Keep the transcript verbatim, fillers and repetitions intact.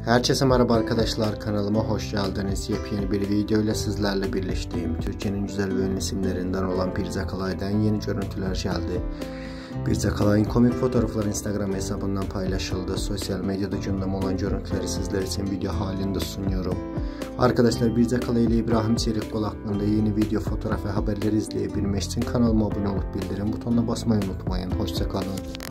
Herkese merhaba arkadaşlar, kanalıma hoş geldiniz. Yepyeni bir video ile sizlerle birleştiğim Türkiye'nin güzel ve ünlü isimlerinden olan Birce Akalay'dan yeni görüntüler geldi. Birce Akalay'ın komik fotoğrafları Instagram hesabından paylaşıldı. Sosyal medyada gündem olan görüntüleri sizler için video halinde sunuyorum. Arkadaşlar, Birce Akalay ile İbrahim Çelikkol hakkında yeni video, fotoğraf ve haberleri izleyebilmek için kanalıma abone olup bildirim butonuna basmayı unutmayın. Hoşça kalın.